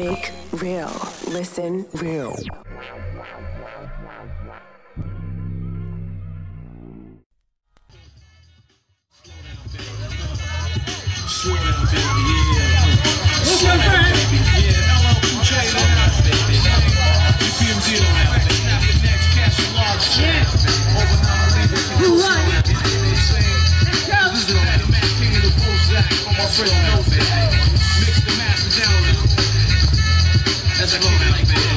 Make real. Listen real. Slow down, baby, yeah. Slow down, baby, yeah. LL Cool J, baby. EPMD, snap the next, cash a large check. Over now, leave it. Who won? This is the Mad King of the Prozac on my first note, baby. Mix the master down. As I go down, baby.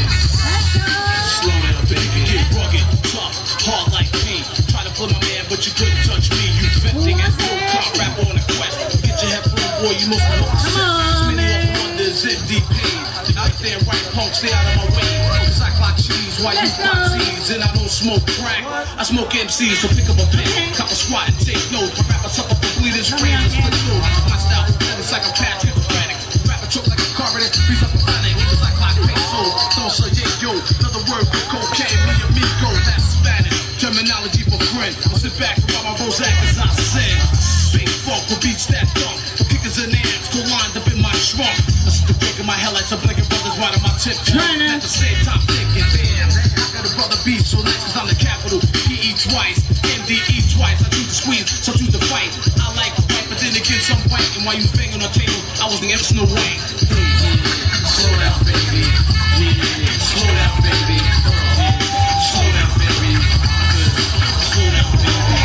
Slow down, baby. Get rugged, tough, hard like me. Try to pull a man, but you couldn't touch me. You venting as no car rap on a quest. Get your head full, boy, you must know the set. Many of wonders in deep pain. Out there, right punk, stay out of my way. Cause I clock cheese while you clock Z's. And I don't smoke crack. I smoke MCs, so pick up a pen. Cop a squat and take notes. My rapper suffer for bleeding screams and split through. My style is like a Patrick Frantic. Rapper choke like a carpet, freeze up a planet. Cause I clock peso. Don't say yo. Another word for cocaine, me amigo. That's Spanish. Terminology for friend. I'll sit back and while my Prozac as I said. Big funk for beats that thump. For kickers and amps, go lined up in my trunk. Listen to breaking my headlights, I'm blinking brothers right on my tip. At the same time thinking, damn, I got a brother beat so nice cause I'm the capital. PE twice, MDE twice. I choose to squeeze, so choose to fight. I like to fight, but then again some fight. And while you banging on the table, I was the MC no way. Slow down, baby. Yeah, slow down, baby. Slow down, baby. Slow down, baby.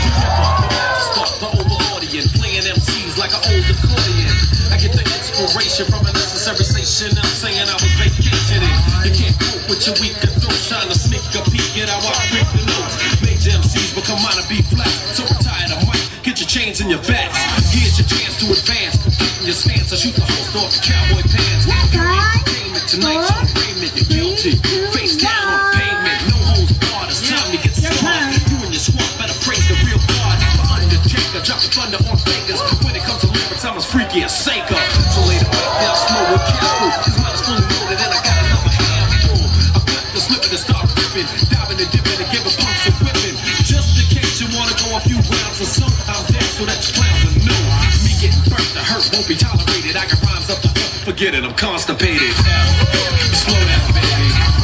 Start the overlordian, playing MCs like an old accordion. I get the inspiration from an unnecessary station. I'm saying I was vacationing. You can't cope with your weaker throat, trying to sneak a peek at how I break the notes. Major MCs become minor B flat. So retired, I might get your chains in your backs. Here's your chance to advance. Keeping your stance, I shoot the host off the cowboy pants. You entertainment tonight, you're arraignment, you're guilty. Face down on pavement, no holds barred. It's time to get started. You and your squad better praise the real God. Undertaker, drop the thunder on fingers. When it comes to lyrics, I'm as freaky as Saker. So later on, they'll slow and careful. His mind is fully loaded and I got another handful. I flip the slipping and start ripping. Diving and dipping and giving pumps and whipping. Just in case you wanna go a few rounds or so, I'm there so that you clowns will know. Me getting burnt, the hurt won't be tolerated. I got rhymes up the hook, forget it, I'm constipated. Slow down, baby.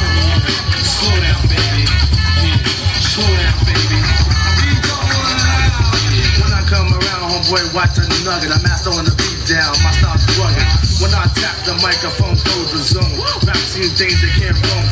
Slow down, baby. Yeah. Slow down, baby. When I come around, homeboy, watching the nugget. I'm master on the beat down, my style's rugged. When I tap the microphone, goes the zone. Rap scene things that can't roam.